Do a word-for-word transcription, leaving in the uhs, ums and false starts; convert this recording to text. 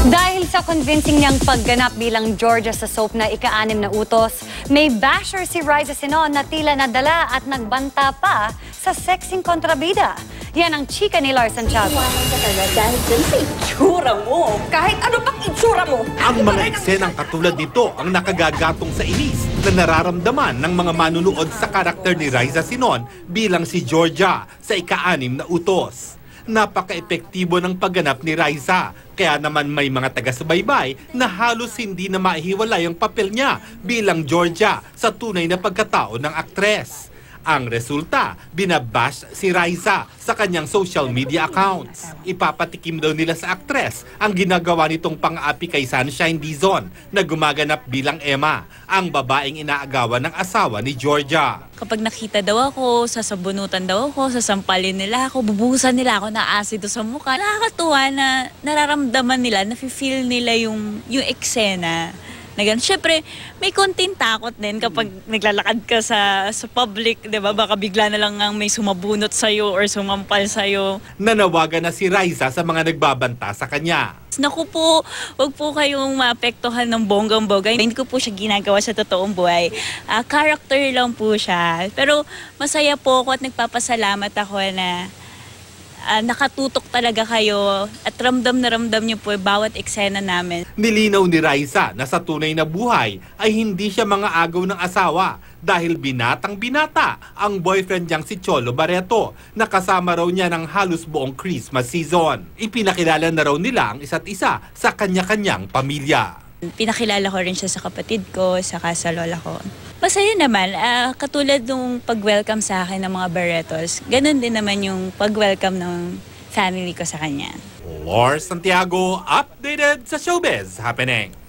Dahil sa convincing niyang pagganap bilang Georgia sa soap na ika-anim na utos, may basher si Riza Sinon na tila nadala at nagbanta pa sa sexing kontrabida. Yan ang chika ni Lars Santiago. Dahil dyan sa itsura mo, kahit ano pang itsura mo. Ang mga eksenang katulad nito ang nakagagatong sa inis na nararamdaman ng mga manunood sa karakter ni Riza Sinon bilang si Georgia sa ika-anim na utos. Napaka-epektibo ng pagganap ni Riza, kaya naman may mga taga-subaybay na halos hindi na maihiwalay ang papel niya bilang Georgia sa tunay na pagkatao ng aktres. Ang resulta, binabash si Riza sa kanyang social media accounts. Ipapatikim daw nila sa aktres ang ginagawa nitong pang-api kay Sunshine Dizon na gumaganap bilang Emma, ang babaeng inaagawan ng asawa ni Georgia. Kapag nakita daw ako, sasabunutan daw ako, sasampalin nila ako, bubuhusan nila ako na asido sa mukha. Nakakatuwa na nararamdaman nila, nafe-feel nila yung, yung eksena. Na ganun. Siyempre, may konting takot din kapag naglalakad ka sa, sa public, di ba? Baka bigla na lang ang may sumabunot sa'yo or sumampal sa'yo. Nanawagan na si Riza sa mga nagbabanta sa kanya. Naku po, huwag po kayong maapektuhan ng bonggang-bongga. Hindi ko po siya ginagawa sa totoong buhay. Uh, character lang po siya. Pero masaya po ako at nagpapasalamat ako na Uh, nakatutok talaga kayo at ramdam na ramdam niyo po bawat eksena namin. Nilinaw ni Riza na sa tunay na buhay ay hindi siya mga agaw ng asawa dahil binatang binata ang boyfriend niyang si Cholo Barreto na kasama raw niya ng halos buong Christmas season. Ipinakilala na raw nila ang isa't isa sa kanya-kanyang pamilya. Pinakilala ko rin siya sa kapatid ko, saka sa lola ko. Masaya naman, uh, katulad nung pag-welcome sa akin ng mga Barretos, ganun din naman yung pag-welcome ng family ko sa kanya. Lars Santiago, updated sa Showbiz Happening.